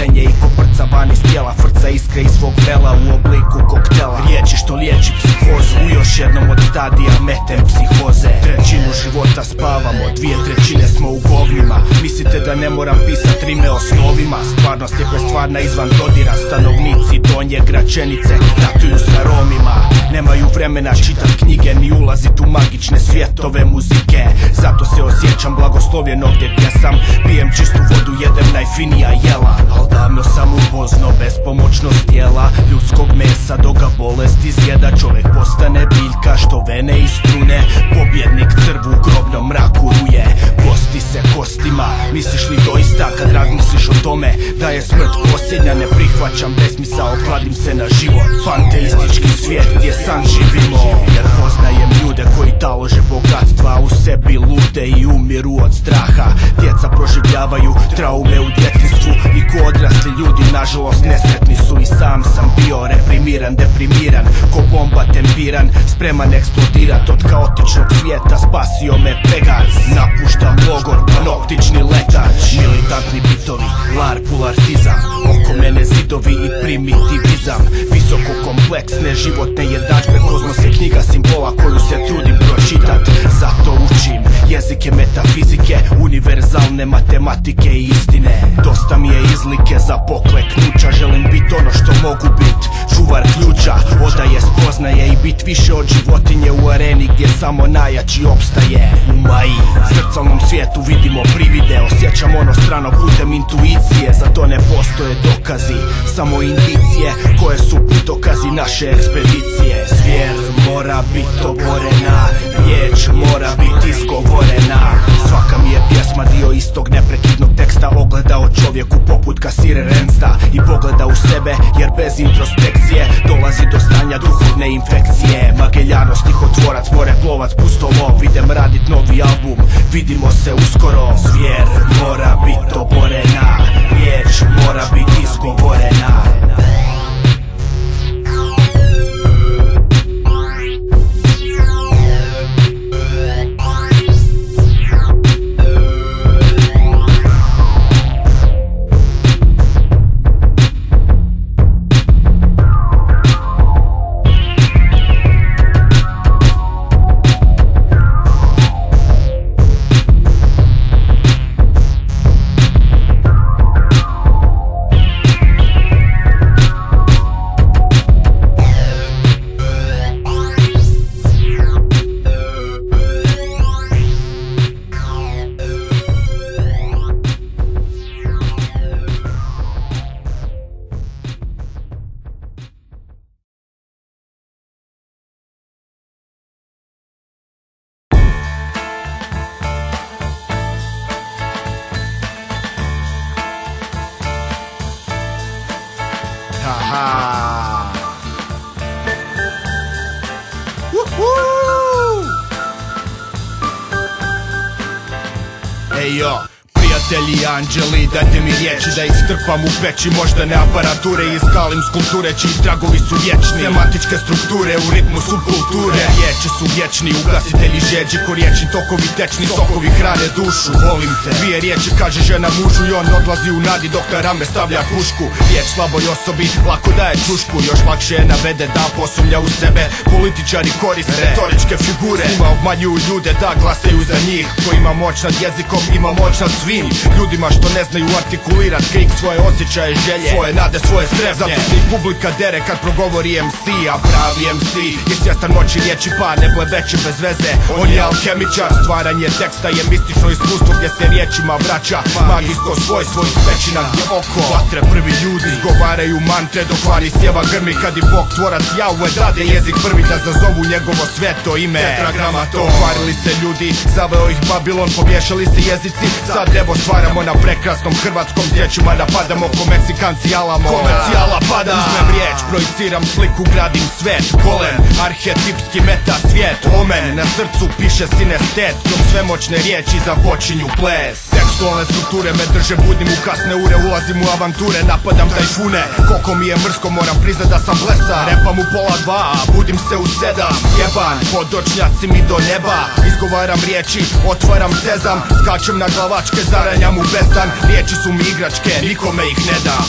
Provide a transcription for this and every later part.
paljenje i koprca van iz tijela, frca iskre iz svog vela u obliku koktela. Riječi što liječi psihozu, u još jednom od stadija metem psihoze. Trećinu života spavamo, 2/3 smo u govnima. Mislite da ne moram pisat rime o snovima? Stvarnost je prestvarna izvan dodira. Stanovnici Donje Gračenice ratuju sa Romima. Nemaju vremena čitat knjige ni ulazit u magične svjetove muzike. Zato se osjećam blagoslovljeno gdje gdje sam. Pijem čistu vodu, jedem najfinija jela. Al davno sam upoznao bespomoćnost tijela ljudskog mesa, dok ga bolest izjeda. Čovjek postane biljka što vene i strune. Pobjednik crvu u grobnom mraku ruje. Kosti se kostima, misliš li doista kad razmisliš o tome da je smrt posljednja? Ne prihvaćam besmisao, kladim se na život. Fanteistički svijet gdje san živimo. Jer poznajem ljude koji talože bogatstva, u sebi lute i umiru od straha. Djeca proživljavaju traume u djetinstvu i ko odrasli ljudi nažalost nesretni su. I sam sam bio reprimiran, deprimiran, ko bomba tempiran, spreman eksplodirat. Od kaotičnog svijeta spasio me Pegac. Napuštam logor, panoptični letač. Militantni bitovi, larpul artizam, oko mene zidovi i primitivizam. Visoko kompleksne životne jednadžbe, kozmos je knjiga simbola koju se trudim pročitat. Zato učim jezike metafizike, univerzalne matematike i istine. Dosta mi je izlike za pokleknuća, želim bit ono što mogu bit, čuvar ključa. Odaje spoznaje i bit više od životinje u areni gdje samo najjači opstaje. U maji, zrcalnom svijetu vidimo privide, osjećam ono strano putem intuicije. Za to ne postoje dokazi, samo indicije koje su putokazi naše ekspedicije. Zvijer mora bit oborena, riječ mora bit izgovorena. Svaka mi je pjesma dio istog neprekidnog teksta. Ogledao čovjeku poput kasire Rensta i pogleda u sebe, jer bez introspekcije dolazi do stanja duhovne infekcije. Mageljanos, stihotvorac, moreplovac, pustolov, idem radit novi album, vidimo se uskoro. Zvijer mora bit oborena, riječ mora bit izgovorena. Ejo, prijatelji anđeli, dajte mi riječi da ih strpam u peći. Možda ne aparature, iskalim skulpture čiji tragovi su vječni. Sematičke strukture u ritmu subkulture. Riječi su vječni, ugasitelji žeđi, ko riječi tokovi tečni, sokovi hrane dušu. Volim te, dvije riječi kaže žena mužu i on odlazi u nadi dok na rame stavlja pušku. Riječ slaboj osobi lako daje čušku, još lakše je navede da posumlja u sebe. Političari koriste retoričke figure, njima obmanjuju ljude da glasaju za njih. Ko ima moć nad jezikom, ima moć nad svim ljudima što ne znaju artikulirat krik svoje osjećaje, želje, svoje nade, svoje strepnje. Zato se i publika dere kad progovori MC, a pravi MC je svjestan moći riječi pa ne blebeće bez veze. On je alkemičar, stvaranje teksta je mistično iskustvo gdje se riječima vraća magijsko svojstvo iz pećina gdje oko vatre prvi ljudi izgovaraju mantre dok vani sjeva grmi. Kad i Bog tvorac Jahve dade jezik prvi da zazovu njegovo sveto ime. Tetragramaton, kvarili se ljudi, zaveo ih Babilon, pomiješali se jezici. Sad evo stvaramo na prekrasnom hrvatskom, s riječima napadamo ko Meksikanci Alamo. Komercijala pada, uzmem riječ, projiciram sliku, gradim svet. Golem, arhetipski meta svijet. Omen, na srcu piše sinestet, dok svemoćne riječi započinju ples. Tekstualne strukture me drže budnim u kasne ure, ulazim u avanture, napadam tajfune. Koliko mi je mrsko, moram priznat da sam blesan. Repam u 1:30, a budim se u 7. Sjeban, podočnjaci mi do neba, izgovaram riječi, otvaram sezam. Skačem na glavačke zaranje sanjam u bezdan. Riječi su mi igračke, nikome ih ne dam.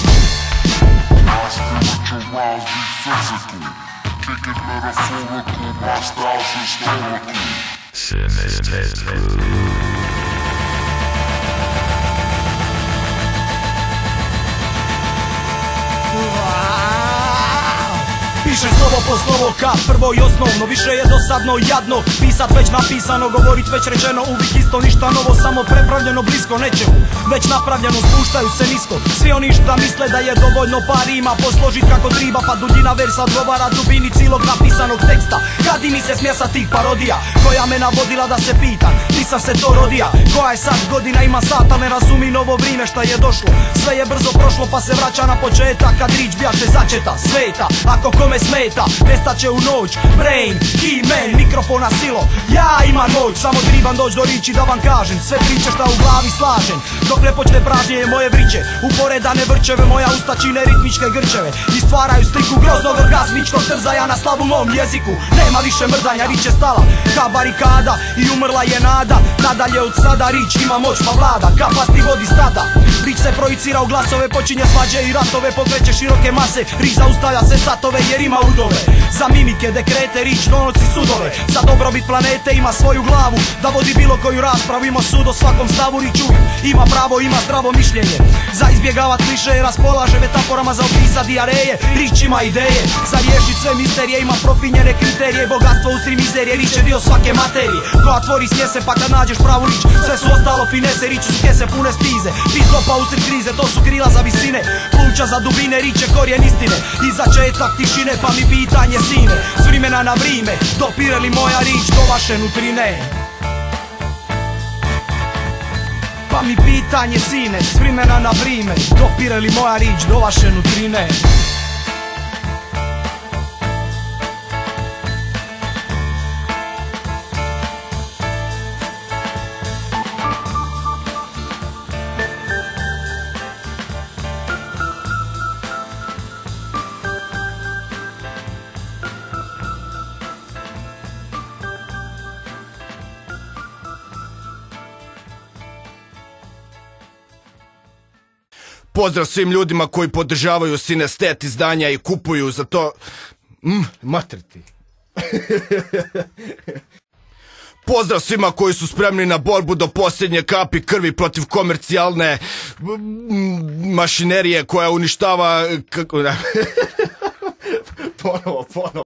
Piše slovo po slovo ka prvo i osnovno, više je dosadno i jadno pisat već napisano, govorit već rečeno, uvijek isto, ništa novo, samo prepravljeno blisko nečemu već napravljeno, spuštaju se nisko svi oni šta misle da je dovoljno par rima posložit kako triba, pa duljina versa odgovara dubini cilog napisanog teksta. Kad i mi se smjesa tih parodija koja me navodila da se pitam, nisam se to rodija, koja je sad godina, ima sata, ne razumi novo vrime šta je došlo, sve je brzo prošlo pa se vraća na početak, kad rič bjaše začeta sveta, ako kome smeta, nestaće u noć, brain, he-man, mikrofona silo, ja imam moć, samo tribam doć do riči da vam kažem, sve priče šta u glavi slažem, dok ne počne pražnje moje vriće, uporedane vrčeve, moja usta čine ritmičke grčeve i stvaraju sliku groznog orgazmičkog trzaja na slavu mom jeziku, nema više mrdanja, rič je stala ka barikada i umrla je nada, nadalje od sada rič ima moć pa vlada, kapasti vodi stada, rič se projicira u glasove, počinje svađe i ratove, pokreće široke mase, rič zaustavlja se satove jer ima udove, za mimike, dekrete, rič donosi sudove, za dobrobit planete ima svoju glavu, da vodi bilo koju raspravu, ima sud o svakom stavu, rič uvijek ima pravo, ima zdravo mišljenje, za izbjegavat kliše, raspolaže metaforama za opisat dijareje, rič ima ideje, za riješit sve misterije, ima profinjene kriterije, bogatstvo usri mizerije, rič je dio svake materije, koja tvori smjese pa kad nađeš pravu rič, sve su ostalo finese, rič su kese pune spize, pistopa usri krize, to su krila za visine, pluća za dubine, rič je korijen istine, i začetak tišine, pa mi pitanje sine, s vrimena na vrime, dopire li moja rič do vaše nutrine? Pa mi pitanje sine, s vrimena na vrime, dopire li moja rič do vaše nutrine? Pozdrav svim ljudima koji podržavaju Sinestet izdanja i kupuju za to... Matriti. Pozdrav svima koji su spremni na borbu do posljednje kapi krvi protiv komercijalne mašinerije koja uništava... Ponovo.